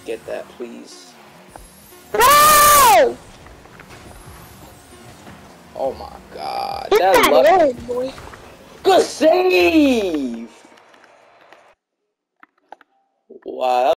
get that, please. No! Oh my god. Get that luck. in, boy. Good save! Wow.